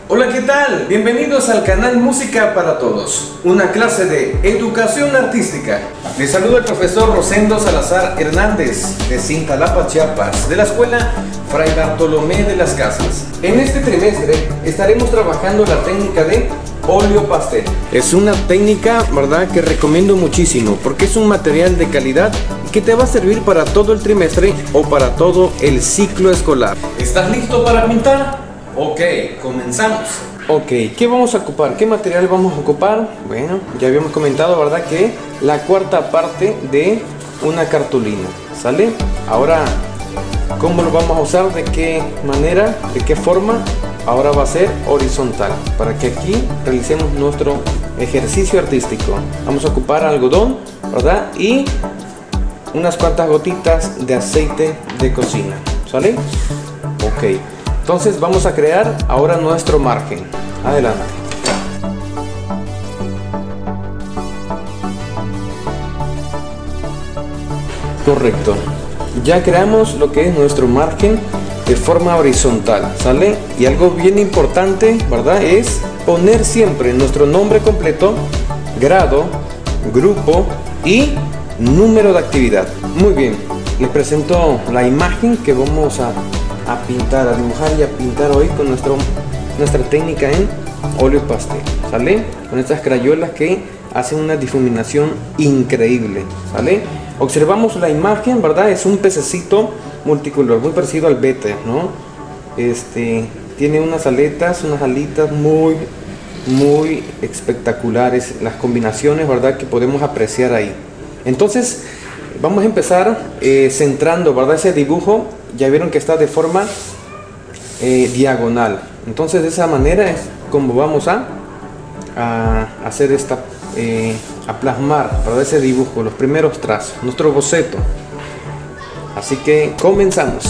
Hola, ¿qué tal? Bienvenidos al canal Música para Todos, una clase de educación artística. Les saluda el profesor Rosendo Salazar Hernández de Cintalapa, Chiapas, de la escuela Fray Bartolomé de las Casas. En este trimestre estaremos trabajando la técnica de óleo pastel. Es una técnica, ¿verdad?, que recomiendo muchísimo porque es un material de calidad que te va a servir para todo el trimestre o para todo el ciclo escolar. ¿Estás listo para pintar? Ok, comenzamos. Ok, ¿qué vamos a ocupar? ¿Qué material vamos a ocupar? Bueno, ya habíamos comentado, ¿verdad?, que la cuarta parte de una cartulina, ¿sale? Ahora, ¿cómo lo vamos a usar? ¿De qué manera? ¿De qué forma? Ahora va a ser horizontal, para que aquí realicemos nuestro ejercicio artístico. Vamos a ocupar algodón, ¿verdad?, y unas cuantas gotitas de aceite de cocina, ¿sale? Ok. Entonces vamos a crear ahora nuestro margen. Adelante. Correcto. Ya creamos lo que es nuestro margen de forma horizontal, ¿sale? Y algo bien importante, ¿verdad?, es poner siempre nuestro nombre completo, grado, grupo y número de actividad. Muy bien. Les presento la imagen que vamos a pintar, a dibujar y a pintar hoy con nuestra técnica en óleo pastel, ¿sale? Con estas crayolas que hacen una difuminación increíble, ¿sale? Observamos la imagen, ¿verdad? Es un pececito multicolor, muy parecido al beta, ¿no? Tiene unas alitas muy espectaculares, las combinaciones, ¿verdad?, que podemos apreciar ahí. Entonces vamos a empezar centrando, ¿verdad?, ese dibujo. Ya vieron que está de forma diagonal. Entonces de esa manera es como vamos a hacer a plasmar, ¿verdad?, ese dibujo, los primeros trazos, nuestro boceto. Así que comenzamos.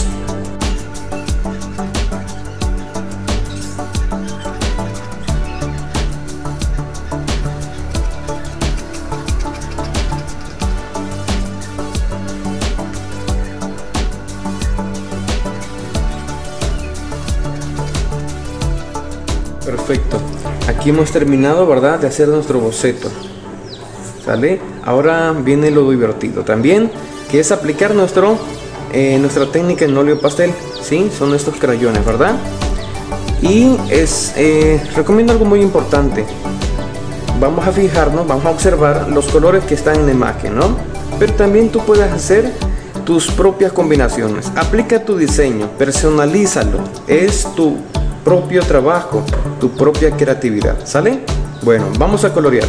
Perfecto, aquí hemos terminado, ¿verdad?, de hacer nuestro boceto, ¿sale? Ahora viene lo divertido también, que es aplicar nuestra técnica en óleo pastel, ¿sí? Son estos crayones, ¿verdad? Y recomiendo algo muy importante. Vamos a fijarnos, vamos a observar los colores que están en la imagen, ¿no? Pero también tú puedes hacer tus propias combinaciones. Aplica tu diseño, personalízalo, es tu propio trabajo, tu propia creatividad, ¿sale? Bueno, vamos a colorear.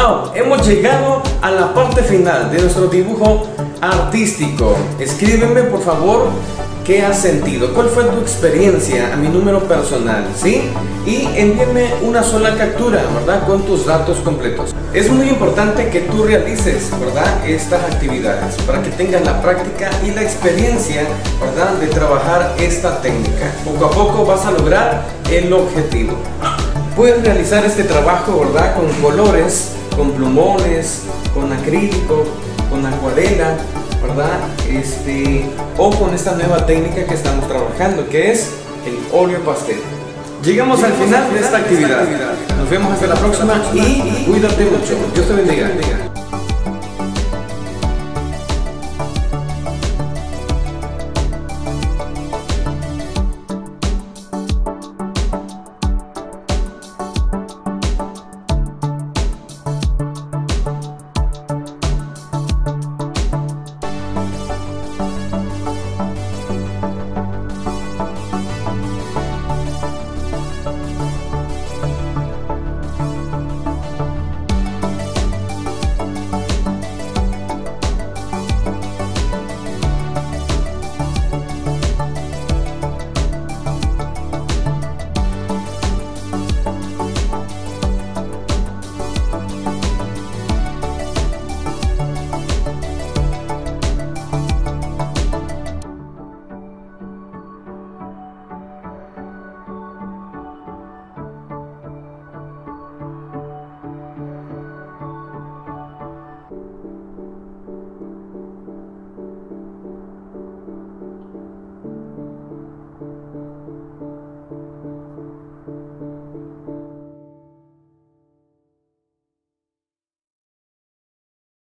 Wow, hemos llegado a la parte final de nuestro dibujo artístico. Escríbeme por favor qué has sentido, cuál fue tu experiencia a mi número personal, ¿sí? Y envíame una sola captura, ¿verdad? Con tus datos completos. Es muy importante que tú realices, ¿verdad? Estas actividades para que tengas la práctica y la experiencia, ¿verdad? De trabajar esta técnica. Poco a poco vas a lograr el objetivo. Puedes realizar este trabajo, ¿verdad? Con colores, con plumones, con acrílico, con acuarela, ¿verdad? O con esta nueva técnica que estamos trabajando, que es el óleo pastel. Llegamos al final de esta actividad. Nos vemos hasta la próxima y cuídate mucho. Dios te bendiga.